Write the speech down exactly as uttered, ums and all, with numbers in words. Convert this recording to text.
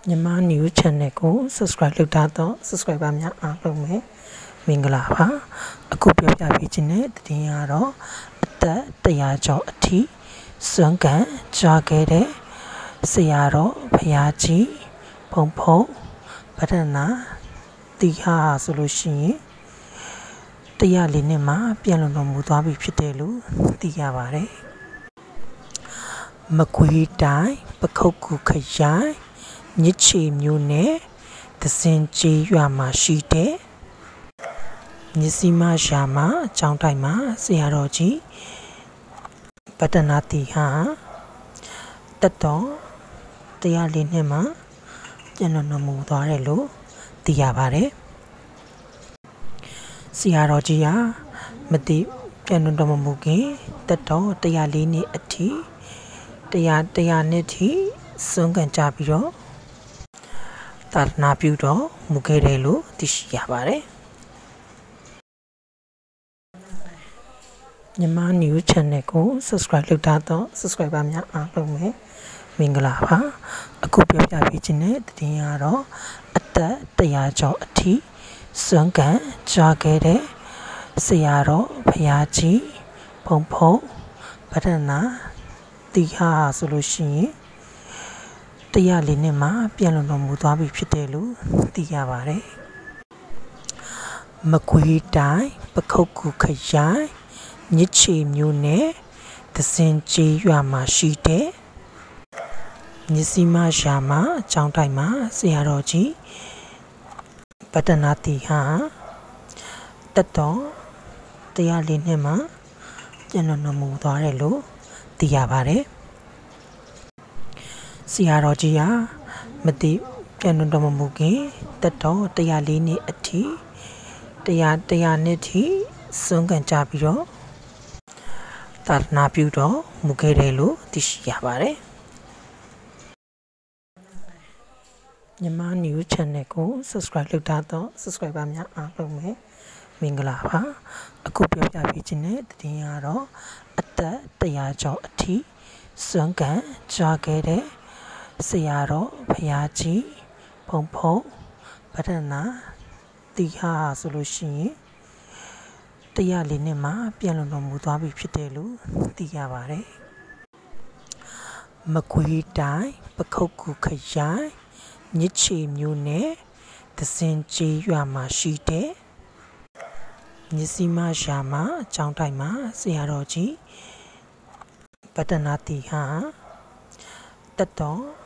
Nyama New Channel को subscribeလုပ်ထားတော့ subscriber များအားလုံးပဲမင်္ဂလာပါအခုပြောပြပေးခြင်းတဲ့တင်ရတော့အသက်တရာကျော်အထိစွမ်းကန်ကြားခဲ့တဲ့ဆရာတော်ဘုရားကြီးဘုံဖုံဗဒနာတိဟာဆိုလို့ရှိရင်တရားလေးနှစ်မှာပြန်လုံတော်မူသွားပြီဖြစ်တယ်လို့သိရပါတယ်မကွေးတိုင်းပခုတ်ကူခရိုင်ညစ်ချေမျိုးနဲ့သစင်ကျေးရွာမှာရှိတဲ့မြစီမရာမအကြောင်းတိုင်းမှာဆရာတော်ကြီးပတ္တနာတိဟာတတော်တရားလေးနှစ်မှာပြန်လုံတော်မူသွားတယ်လို့သိရပါတယ်ဆရာတော်ကြီးဟာမတိပြန်လုံတော်မူခင်တတော်တရားလေးနှစ်အထိတရားတရားနှစ်ထိစွန့်ကန်ကြပြီးတော့သာသနာပြုတော်မူခဲ့တယ်လို့သိရှိရပါတယ်မြန်မာ New Channel ကို subscribe လုပ်ထားတော့ subscriber များအားလုံးပဲမင်္ဂလာပါအခုပြောပြပေးခြင်းတဲ့တင်ရတော့အသက်တရာကျော်အထိစွန့်ကန်ကြားခဲ့တဲ့ဆရာတော်ဘုရားကြီးဘုံဖုံဗဒနာတိဟာဆိုလို့ရှိရင်တရားလေးနှစ်မှာပြန်လုံတော်မူသွားပြီဖြစ်တယ်လို့သိရပါတယ်မကွေးတိုင်းပခုတ်ကူခရိုင်ညစ်ချေမျိုးနဲ့သစင်ကျေးရွာမှာရှိတဲ့မြစီမရာမအကြောင်းတိုင်းမှာဆရာတော်ကြီးပတ္တနာတိဟာတတော်တရားလေးနှစ်မှာပြန်လုံတော်မူသွားတယ်လို့သိရပါတယ်ဆရာတော်ကြီးဟာမတိပြန်လုံတော်မူခင်တတော်တရားလေးနှစ်အထိတရားတရားနှစ်ထိစွန့်ကန်ကြပြီးတော့သာသနာပြုတော်မူခဲ့တယ်လို့သိရှိရပါတယ်မြန်မာ New Channel ကို subscribe လုပ်ထားတော့ subscriber များအားလုံးပဲမင်္ဂလာပါအခုပြောပြပေးခြင်းတဲ့တင်ရတော့အသက်တရာကျော်အထိစွန့်ကန်ကြားခဲ့တဲ့ဆရာတော်ဘုရားကြီးဘုံဖုံဗဒနာတိဟာဆိုလို့ရှိရင်တရားလေးနှစ်မှာပြန်လုံတော်မူသွားပြီဖြစ်တယ်လို့သိရပါတယ်မကွေးတိုင်းပခုတ်ကူခရိုင်ညစ်ချေမျိုးနဲ့သစင်ကျေးရွာမှာရှိတဲ့မြစီမရာမအကြောင်းတိုင်းမှာဆရာတော်ကြီးပတ္တနာတိဟာတတော်